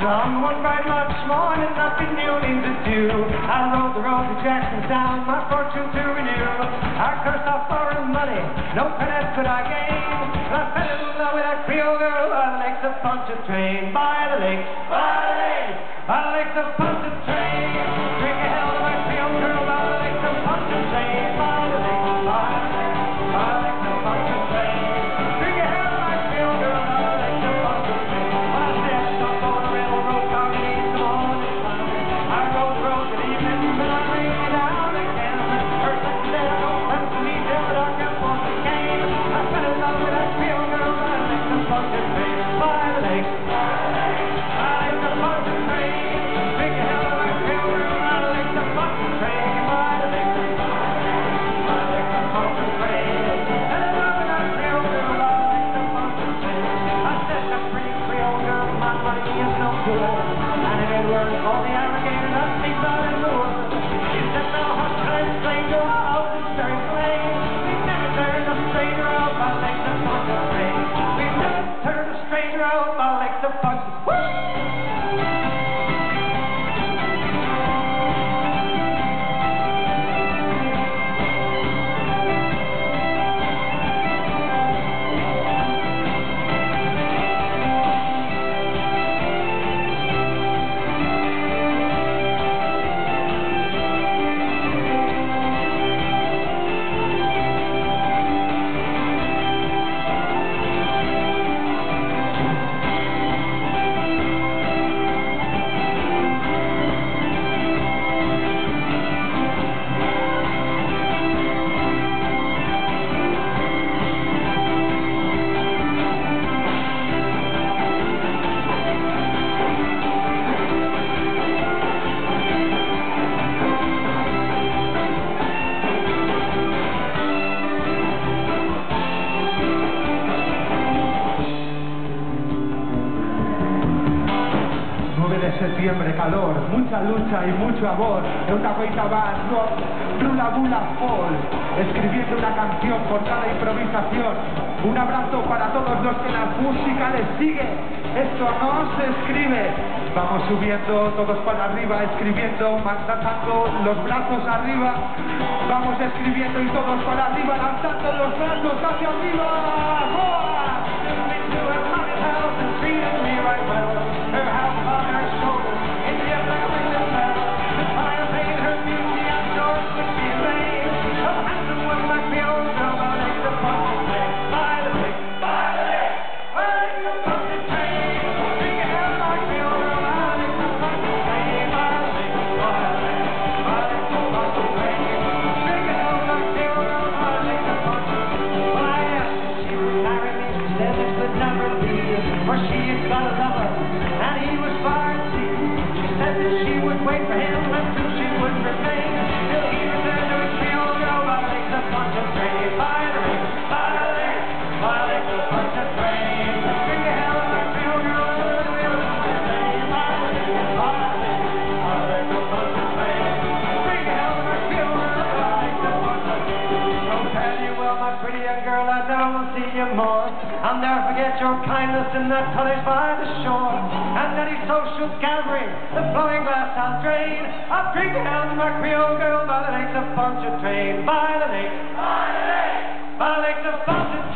On one bright March morning, nothing new to do. I rode the road to Jacksontown, my fortune to renew. I cursed off foreign money, no pennies could I gain. I fell in love with that Creole girl by the lakes of Pontchartrain. By the lakes, by the lakes, by the lakes of Pontchartrain. Drink a hell of my Creole girl by the lakes of Pontchartrain. By the lakes, by the lakes, by the lakes of Pontchartrain. Drink a hell of my Creole girl by the lakes of Pontchartrain. I stepped up on the railroad car and eased the morning sun. I rode the road till evening, but I laid me down again. Her sex said, don't come to me till the dark and morning came. I fell in love with that Creole girl by the lakes of Pontchartrain. By the lakes, by the lakes, by the lakes of Pontchartrain. Drink a hell of my Creole girl by the lakes of Pontchartrain. By the lakes, by the lakes of Pontchartrain. Fell in love with that Creole girl by the lakes of Pontchartrain. I said, that pretty Creole girl, my money is no good. And it ain't worth all the alligator that sleeps out in the woods. She said, now hush, I explained to her how it's very plain. We've never turned a stranger out by the lakes of Pontchartrain. We've never turned a stranger out by the lakes of Pontchartrain. Septiembre, calor, mucha lucha y mucho amor. Una coita band rock, Blula Bula Fall, escribiendo una canción por cada improvisación. Un abrazo para todos los que la música les sigue. Esto no se escribe. Vamos subiendo todos para arriba, escribiendo, lanzando los brazos arriba. Vamos escribiendo y todos para arriba, lanzando los brazos hacia arriba. ¡Goa! For she had got a lover, and he was far at sea. She said that she would wait for him until she would remain, till he returned to his Creole girl by the lakes of Pontchartrain. By the lakes, by the lakes, by the lakes of Pontchartrain. Drink a hell of my Creole girl by the lakes of Pontchartrain. By the lakes, by the lakes, by the lakes of Pontchartrain. Drink a hell of my Creole girl by the lakes of Pontchartrain. Don't tell you, well, my pretty young girl, I never will see you more. I'll never forget your kindness in that cottage by the shore, and any social gathering, the flowing glass I'll drain. I'll drink it out of my Creole girl by the lakes of Pontchartrain. By the lakes, by the lakes, by the lakes of Pontchartrain.